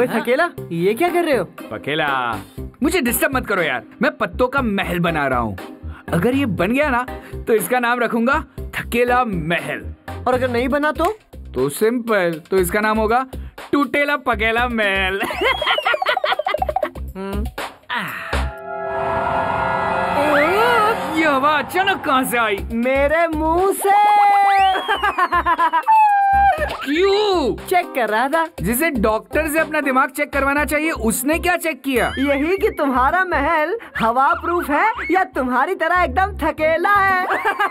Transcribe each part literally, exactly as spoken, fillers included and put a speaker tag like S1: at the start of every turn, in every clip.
S1: ओए थकेला, ये क्या कर रहे हो?
S2: पकेला, मुझे डिस्टर्ब मत करो यार, मैं पत्तों का महल बना रहा हूँ। अगर ये बन गया ना तो इसका नाम रखूंगा थकेला महल।
S1: और अगर नहीं बना तो?
S2: तो सिंपल, तो इसका नाम होगा टूटेला पकेला महल। ये हवा अचानक कहाँ से आई?
S1: मेरे मुंह से।
S2: क्यों?
S1: चेक कर रहा था।
S2: जिसे डॉक्टर से अपना दिमाग चेक करवाना चाहिए उसने क्या चेक किया?
S1: यही कि तुम्हारा महल हवा प्रूफ है या तुम्हारी तरह एकदम थकेला है।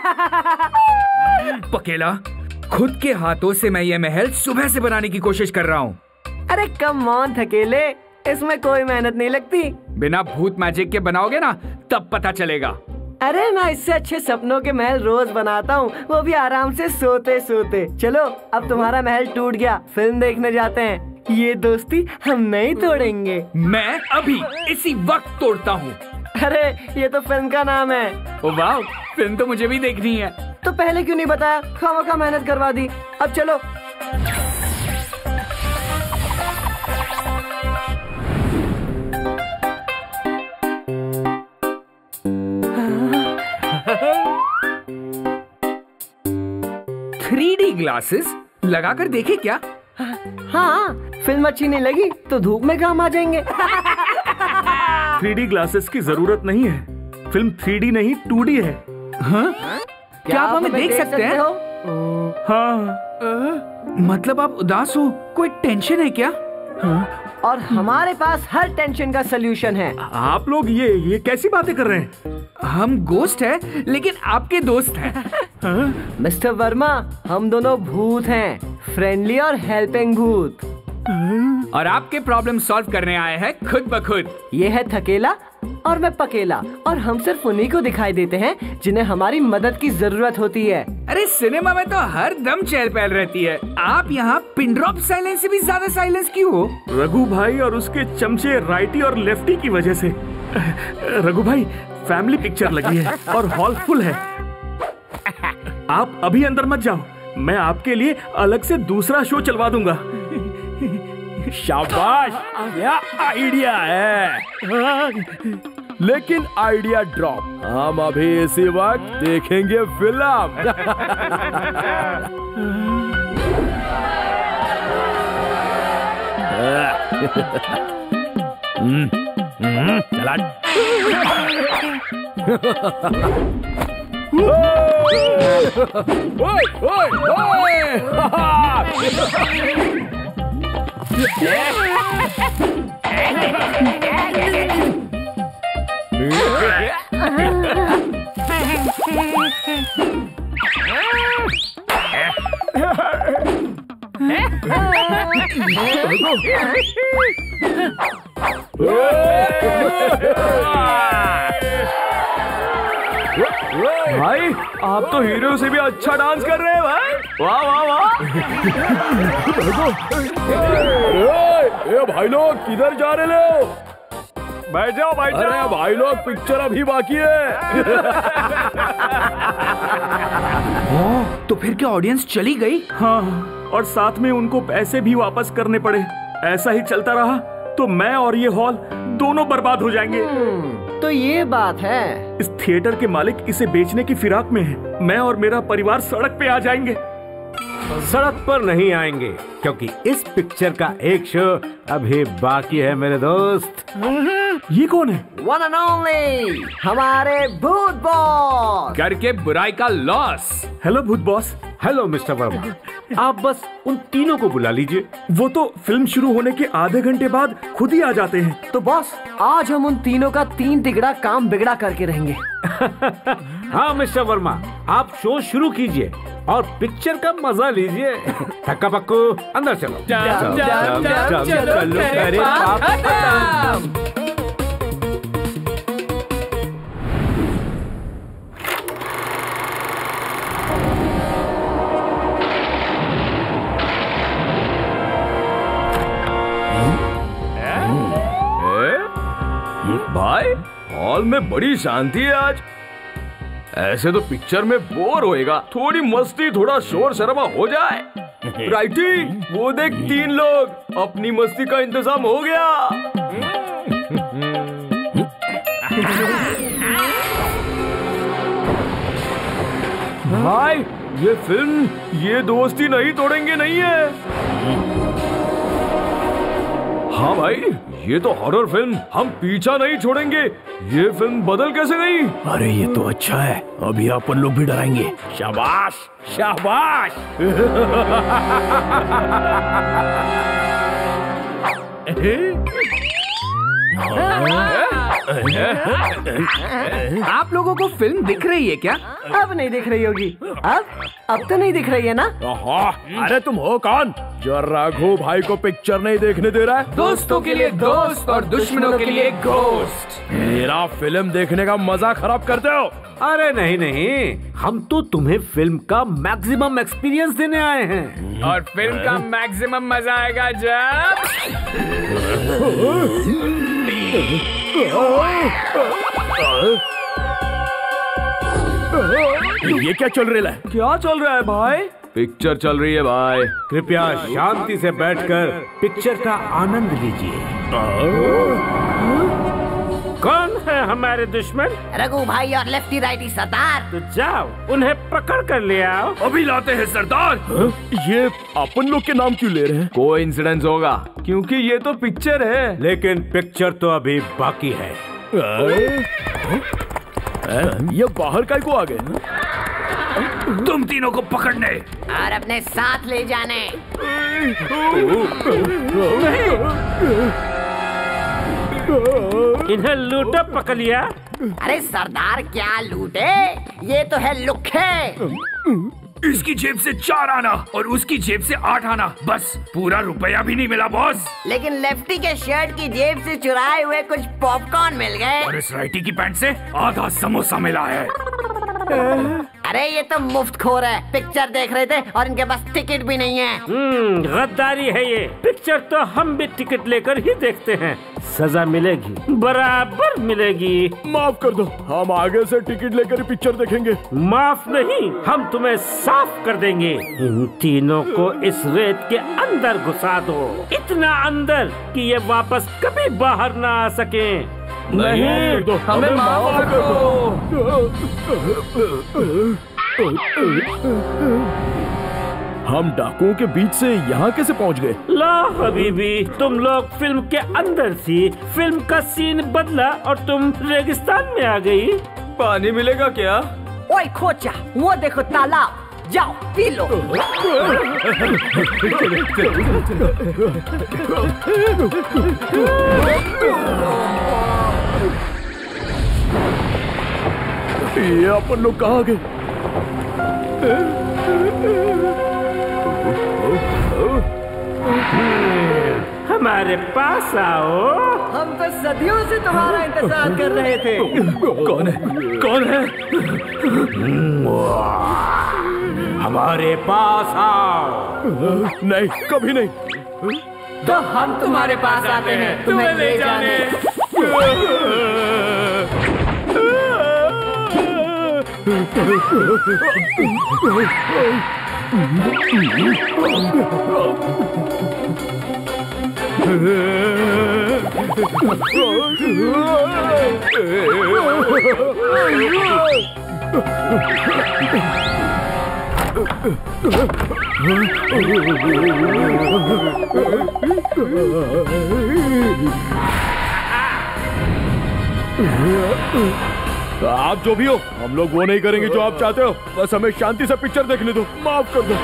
S2: पकेला, खुद के हाथों से मैं ये महल सुबह से बनाने की कोशिश कर रहा हूँ।
S1: अरे कम ऑन थकेले, इसमें कोई मेहनत नहीं लगती।
S2: बिना भूत मैजिक के बनाओगे ना तब पता चलेगा।
S1: अरे मैं इससे अच्छे सपनों के महल रोज बनाता हूँ, वो भी आराम से सोते सोते। चलो अब तुम्हारा महल टूट गया, फिल्म देखने जाते हैं। ये दोस्ती हम नहीं तोड़ेंगे।
S2: मैं अभी इसी वक्त तोड़ता हूँ।
S1: अरे ये तो फिल्म का नाम है।
S2: ओ वाह, फिल्म तो मुझे भी देखनी है।
S1: तो पहले क्यों नहीं बताया? खामखा मेहनत करवा दी। अब चलो।
S2: थ्री डी ग्लासेस लगाकर देखे क्या?
S1: हाँ, फिल्म अच्छी नहीं लगी तो धूप में काम आ जाएंगे।
S3: थ्री डी ग्लासेस की जरूरत नहीं है, फिल्म थ्री डी नहीं टू डी है।
S2: हाँ? क्या आप हमें देख सकते हैं?
S3: हाँ।
S2: मतलब आप उदास हो, कोई टेंशन है क्या?
S3: हाँ?
S1: और हमारे पास हर टेंशन का सलूशन है।
S3: आप लोग ये ये कैसी बातें कर रहे हैं?
S2: हम गोस्ट हैं लेकिन आपके दोस्त हैं।
S3: हाँ?
S1: मिस्टर वर्मा, हम दोनों भूत हैं, फ्रेंडली और हेल्पिंग भूत।
S2: और आपके प्रॉब्लम सॉल्व करने आए हैं खुद ब खुद।
S1: ये है थकेला और मैं पकेला, और हम सिर्फ उन्हीं को दिखाई देते हैं जिन्हें हमारी मदद की जरूरत होती है।
S2: अरे सिनेमा में तो हर दम चहल पहल रहती है, आप यहाँ पिन ड्रॉप साइलेंस से भी ज्यादा साइलेंस क्यों हो?
S3: रघु भाई और उसके चमचे राइटी और लेफ्टी की वजह से। रघु भाई, फैमिली पिक्चर लगी है और हॉल फुल है। आप अभी अंदर मत जाओ, मैं आपके लिए अलग से दूसरा शो चलवा दूंगा।
S4: शाबाश, क्या आइडिया है। लेकिन आइडिया ड्रॉप, हम अभी इसी वक्त देखेंगे फिल्म। चला। ओए ओए ओए,
S3: भाई आप तो हीरो से भी अच्छा डांस कर रहे हैं भाई। वाह वाह वाह।
S4: ए भाई लोग, किधर जा रहे हो?
S3: बैठ जाओ बैठ जाओ।
S4: अरे भाई लोग, पिक्चर अभी बाकी है।
S2: ओह, तो फिर क्या ऑडियंस चली गई?
S3: हाँ, और साथ में उनको पैसे भी वापस करने पड़े। ऐसा ही चलता रहा तो मैं और ये हॉल दोनों बर्बाद हो जाएंगे।
S1: तो ये बात है।
S3: इस थिएटर के मालिक इसे बेचने की फिराक में है। मैं और मेरा परिवार सड़क पे आ जाएंगे।
S5: सड़क पर नहीं आएंगे, क्योंकि इस पिक्चर का एक शो अभी बाकी है मेरे दोस्त।
S3: ये कौन है?
S1: वन एंड ओनली हमारे भूत बॉस।
S2: करके बुराई का लॉस।
S3: हेलो भूत बॉस।
S5: हेलो मिस्टर वर्मा, आप बस उन तीनों को बुला लीजिए।
S3: वो तो फिल्म शुरू होने के आधे घंटे बाद खुद ही आ जाते हैं।
S1: तो बॉस, आज हम उन तीनों का तीन तिगड़ा काम बिगड़ा करके रहेंगे।
S5: हाँ मिस्टर वर्मा, आप शो शुरू कीजिए और पिक्चर का मजा लीजिए। थक्का पक्कू, अंदर चलो।
S2: जाम, जाम, जाम, चलो,
S5: अरे
S2: पाप
S5: पाप।
S4: भाई, हॉल में बड़ी शांति है आज। ऐसे तो पिक्चर में बोर होएगा, थोड़ी मस्ती, थोड़ा शोर शराबा हो जाए।
S1: राइटी, वो देख तीन लोग, अपनी मस्ती का इंतजाम हो गया। भाई ये फिल्म ये दोस्ती नहीं तोड़ेंगे नहीं है। हाँ भाई, ये तो हॉरर फिल्म, हम पीछा नहीं छोड़ेंगे। ये फिल्म बदल कैसे गई?
S4: अरे ये तो अच्छा है, अभी अपन लोग भी डराएंगे। शाबाश शाबाश।
S2: आप लोगों को फिल्म दिख रही है क्या?
S1: अब नहीं दिख रही होगी। अब अब तो नहीं दिख रही है ना?
S4: अरे तुम हो कौन जो रघु भाई को पिक्चर नहीं देखने दे रहा है?
S2: दोस्तों के लिए दोस्त और दुश्मनों के लिए घोस्ट।
S4: मेरा फिल्म देखने का मजा खराब करते हो।
S5: अरे नहीं नहीं, हम तो तुम्हें फिल्म का मैक्सिमम एक्सपीरियंस देने आए हैं।
S2: और फिल्म का मैक्सिमम मजा आएगा जब
S4: ये क्या चल रहा है?
S1: क्या चल रहा है भाई?
S4: पिक्चर चल रही है भाई।
S5: कृपया शांति से बैठकर पिक्चर का आनंद लीजिए। कौन है हमारे दुश्मन?
S6: रघु भाई और लेफ्टी राइटी सरदार।
S5: तो जाओ उन्हें पकड़ कर ले आओ।
S4: अभी लाते हैं सरदार। ये अपन लोग के नाम क्यों ले रहे हैं?
S1: कोई इंसिडेंस होगा, क्योंकि ये तो पिक्चर है।
S5: लेकिन पिक्चर तो अभी बाकी है।
S4: ये बाहर काय को आ गए?
S2: तुम तीनों को पकड़ने
S6: और अपने साथ ले जाने।
S5: इन्हें लूटा पकड़ लिया।
S6: अरे सरदार क्या लूटे, ये तो है लुखे।
S2: इसकी जेब से चार आना और उसकी जेब से आठ आना, बस पूरा रुपया भी नहीं मिला बॉस।
S6: लेकिन लेफ्टी के शर्ट की जेब से चुराए हुए कुछ पॉपकॉर्न मिल गए।
S2: और इस राइटी की पैंट से आधा समोसा मिला है।
S6: अरे ये तो मुफ्त खोर है, पिक्चर देख रहे थे और इनके पास टिकट भी नहीं है।
S5: हम्म, गद्दारी है ये। पिक्चर तो हम भी टिकट लेकर ही देखते हैं। सजा मिलेगी, बराबर मिलेगी।
S4: माफ कर दो, हम आगे से टिकट लेकर ही पिक्चर देखेंगे।
S5: माफ नहीं, हम तुम्हें साफ कर देंगे। इन तीनों को इस रेत के अंदर घुसा दो, इतना अंदर कि ये वापस कभी बाहर ना आ सके।
S1: नहीं, हमें माफ कर दो।
S4: हम डाकुओं के बीच से यहाँ कैसे पहुँच गए?
S5: ला हबीबी, तुम लोग फिल्म के अंदर थी, फिल्म का सीन बदला और तुम रेगिस्तान में आ गई।
S1: पानी मिलेगा क्या?
S6: ओए खोचा, वो देखो तालाब, जाओ पी लो।
S4: ये अपन लोग कहाँ गए?
S5: हमारे पास आओ।
S1: हम तो सदियों से तुम्हारा इंतजार कर रहे थे।
S4: कौन है? कौन है?
S5: हमारे पास आओ।
S4: नहीं, कभी नहीं।
S1: तो हम तुम्हारे पास आते हैं तुम्हें ले जाने।
S4: आप जो भी हो, हम लोग वो नहीं करेंगे जो आप चाहते हो। बस हमें शांति से पिक्चर देखने दो, माफ कर दो।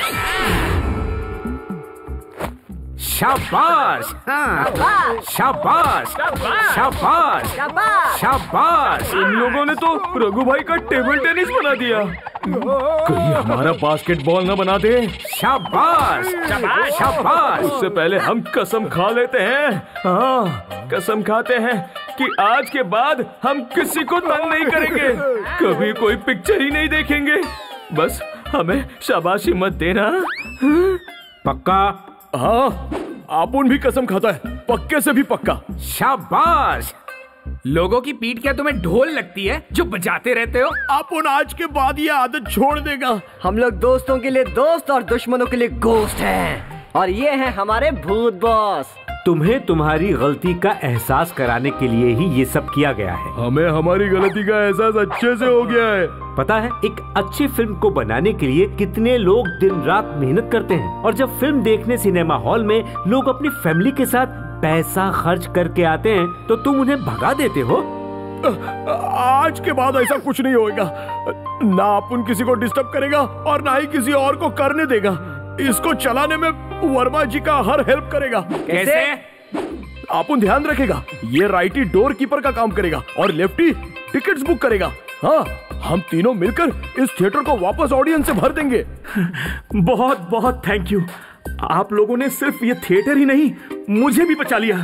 S2: शाबाश, हाँ, शाबाश, शाबाश, शाबाश।
S1: इन लोगों ने तो रघु भाई का टेबल टेनिस बना दिया।
S4: कहीं हमारा बास्केटबॉल न बना दे।
S2: शाबाश, शाबाश।
S1: उससे पहले हम कसम खा लेते हैं। हाँ, कसम खाते हैं कि आज के बाद हम किसी को तंग नहीं करेंगे, कभी कोई पिक्चर ही नहीं देखेंगे। बस हमें शाबाशी मत देना।
S5: पक्का?
S4: हाँ, आपुन भी कसम खाता है, पक्के से भी पक्का।
S2: शाबाश। लोगों की पीठ क्या तुम्हें ढोल लगती है जो बजाते रहते हो?
S4: अपन आज के बाद ये आदत छोड़ देगा।
S7: हम लोग दोस्तों के लिए दोस्त और दुश्मनों के लिए गोश्त हैं। और ये हैं हमारे भूत बॉस।
S5: तुम्हें तुम्हारी गलती का एहसास कराने के लिए ही ये सब किया गया है।
S4: हमें हमारी गलती का एहसास अच्छे से हो गया है।
S5: पता है एक अच्छी फिल्म को बनाने के लिए कितने लोग दिन रात मेहनत करते हैं, और जब फिल्म देखने सिनेमा हॉल में लोग अपनी फैमिली के साथ पैसा खर्च करके आते हैं तो तुम उन्हें भगा देते हो।
S4: आज के बाद ऐसा कुछ नहीं होगा। ना अपन किसी को डिस्टर्ब करेगा और ना ही किसी और को करने देगा। इसको चलाने में वर्मा जी का हर हेल्प करेगा।
S2: कैसे?
S4: अपन ध्यान रखेगा, ये राइटी डोर कीपर का काम करेगा और लेफ्टी टिकट्स बुक करेगा। हाँ, हम तीनों मिलकर इस थिएटर को वापस ऑडियंस से भर देंगे।
S3: बहुत बहुत थैंक यू। आप लोगों ने सिर्फ ये थिएटर ही नहीं, मुझे भी बचा लिया।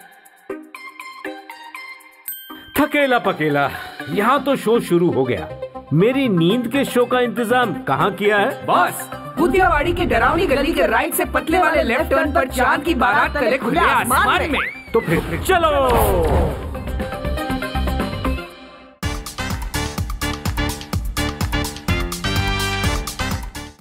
S5: थकेला पकेला, यहाँ तो शो शुरू हो गया। मेरी नींद के शो का इंतजाम कहाँ किया है?
S2: बॉस, भूतियावाड़ी की डरावनी गली के राइट से पतले वाले लेफ्ट टर्न पर चांद की बारात तले खुले आसमान में।
S5: तो फिर चलो।